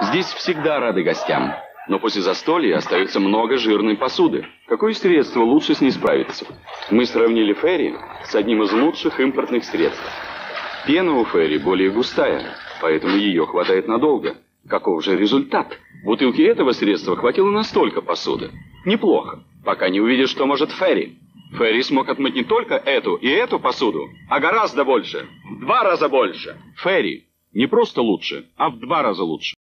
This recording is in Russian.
Здесь всегда рады гостям, но после застолья остается много жирной посуды. Какое средство лучше с ней справиться? Мы сравнили Ферри с одним из лучших импортных средств. Пена у Ферри более густая, поэтому ее хватает надолго. Каков же результат? Бутылки этого средства хватило на столько посуды. Неплохо, пока не увидишь, что может Ферри. Ферри смог отмыть не только эту и эту посуду, а гораздо больше. В 2 раза больше. Ферри не просто лучше, а в 2 раза лучше.